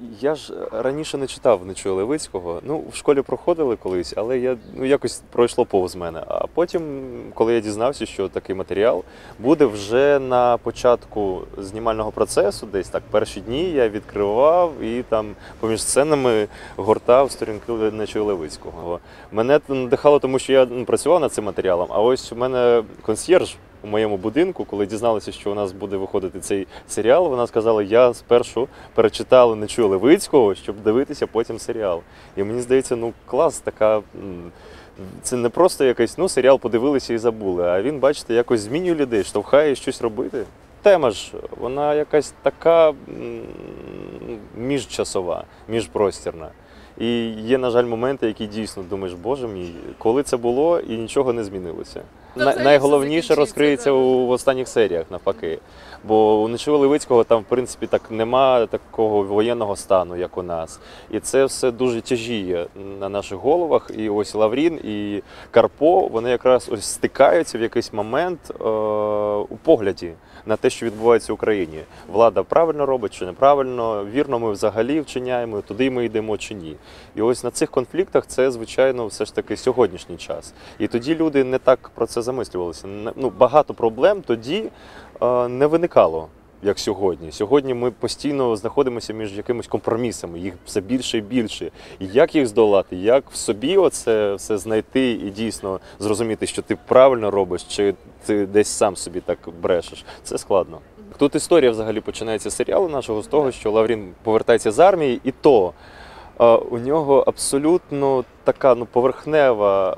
Я ж раніше не читав Нечуя Левицького. Ну, в школі проходили колись, але якось пройшло повз мене. А потім, коли я дізнався, що такий матеріал буде вже на початку знімального процесу, десь так перші дні я відкривав і там поміж сценами гортав сторінки Нечуя Левицького. Мене надихало, тому що я працював над цим матеріалом, а ось у мене консьєрж у моєму будинку, коли дізналися, що у нас буде виходити цей серіал, вона сказала, я спершу перечитала Нечуя Левицького, щоб дивитися потім серіал. І мені здається, ну клас, така... Це не просто якийсь, ну, серіал подивилися і забули, а він, бачите, якось змінює людей, штовхає щось робити. Тема ж, вона якась така міжчасова, міжпростірна. І є, на жаль, моменти, які дійсно думаєш, боже мій, коли це було і нічого не змінилося. Найголовніше розкриється в останніх серіях, навпаки. Бо у Нечуя Левицького там, в принципі, так нема такого воєнного стану, як у нас. І це все дуже тяжіє на наших головах. І ось Лаврін і Карпо, вони якраз ось стикаються в якийсь момент у погляді на те, що відбувається в Україні. Влада правильно робить чи неправильно, вірно ми взагалі вчиняємо, туди ми йдемо чи ні. І ось на цих конфліктах це, звичайно, все ж таки сьогоднішній час. І тоді люди не так про це замислювалися. Ну, багато проблем тоді не виникало, як сьогодні. Сьогодні ми постійно знаходимося між якимись компромісами, їх все більше і більше. І як їх здолати, як в собі оце все знайти і дійсно зрозуміти, що ти правильно робиш, чи ти десь сам собі так брешеш, це складно. Тут історія взагалі починається з серіалу нашого, з того, що Лаврін повертається з армії, і то у нього абсолютно така поверхнева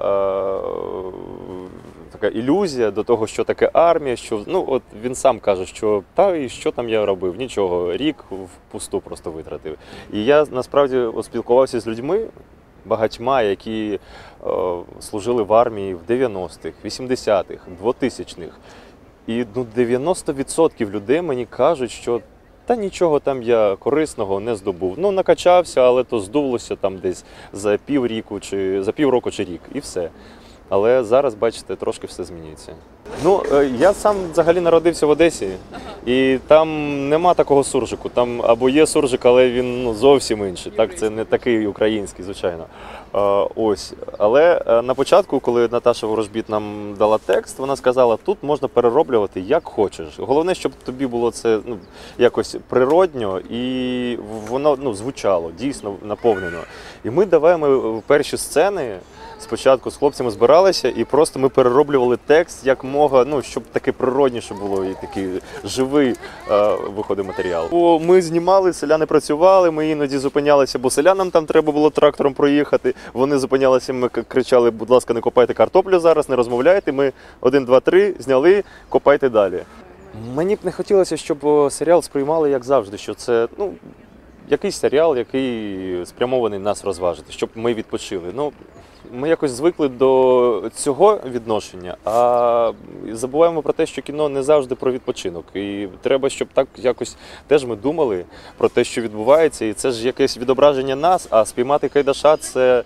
така ілюзія до того, що таке армія, що от він сам каже, що та і що там я робив, нічого, рік впусту просто витратив. І я насправді спілкувався з людьми багатьма, які служили в армії в 90-х, 80-х, 2000-х. І 90% людей мені кажуть, що та нічого там я корисного не здобув. Ну, накачався, але то здулося там десь за півроку чи рік, і все. Але зараз, бачите, трошки все змінюється. Ну, я сам взагалі народився в Одесі, і там нема такого суржику. Там або є суржик, але він зовсім інший. Так, це не такий український, звичайно. Ось. Але на початку, коли Наташа Ворожбіт нам дала текст, вона сказала, тут можна перероблювати як хочеш. Головне, щоб тобі було це якось природньо і воно звучало, дійсно наповнено. І ми даваємо перші сцени. Спочатку з хлопцями збиралися і просто ми перероблювали текст як мога, щоб таке природніше було і такий живий виходив матеріал. Бо ми знімали, селяни працювали, ми іноді зупинялися, бо селянам там треба було трактором проїхати. Вони зупинялися, ми кричали, будь ласка, не копайте картоплю зараз, не розмовляйте. Ми 1, 2, 3 зняли, копайте далі. Мені б не хотілося, щоб серіал сприймали як завжди, що це, якийсь серіал, який спрямований нас розважити, щоб ми відпочили. Ми якось звикли до цього відношення, а забуваємо про те, що кіно не завжди про відпочинок. І треба, щоб так якось теж ми думали про те, що відбувається. І це ж якесь відображення нас, а спіймати Кайдаша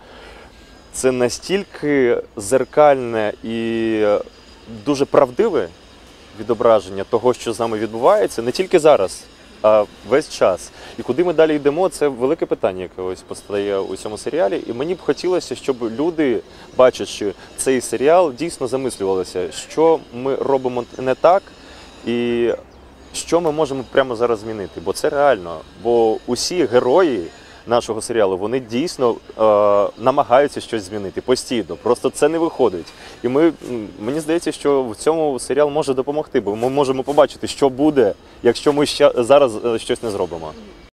– це настільки зеркальне і дуже правдиве відображення того, що з нами відбувається, не тільки зараз, а весь час. І куди ми далі йдемо, це велике питання, яке ось постає у цьому серіалі. І мені б хотілося, щоб люди, бачачи цей серіал, дійсно замислювалися, що ми робимо не так і що ми можемо прямо зараз змінити. Бо це реально. Бо усі герої нашого серіалу, вони дійсно намагаються щось змінити постійно. Просто це не виходить. І мені здається, що в цьому серіал може допомогти, бо ми можемо побачити, що буде, якщо ми зараз щось не зробимо.